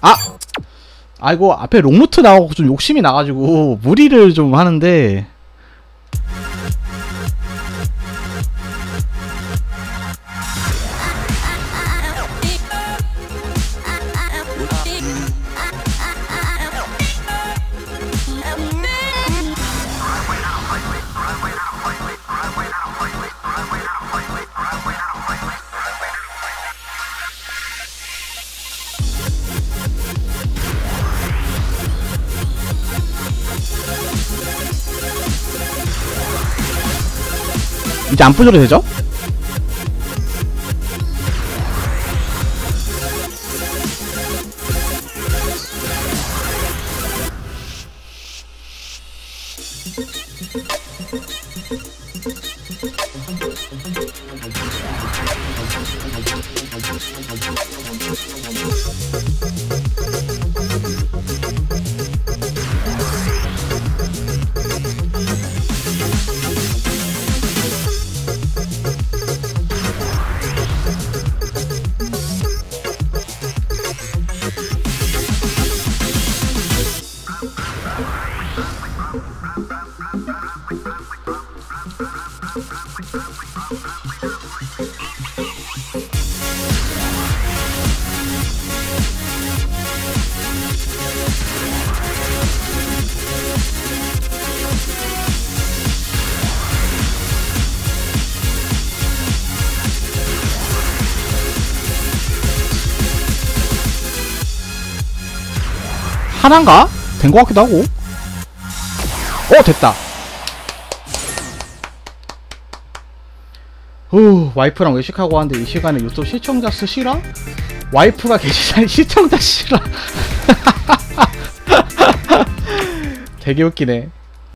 아! 아이고 앞에 롱루트 나오고 좀 욕심이 나가지고 무리를 좀 하는데 이제 안 부셔도 되죠? 하나인가? 된 것 같기도 하고. 됐다. 와이프랑 외식하고 왔는데 이 시간에 유튜브 시청자 수 실화? 와이프가 계시다니 시청자 실화. 되게 웃기네.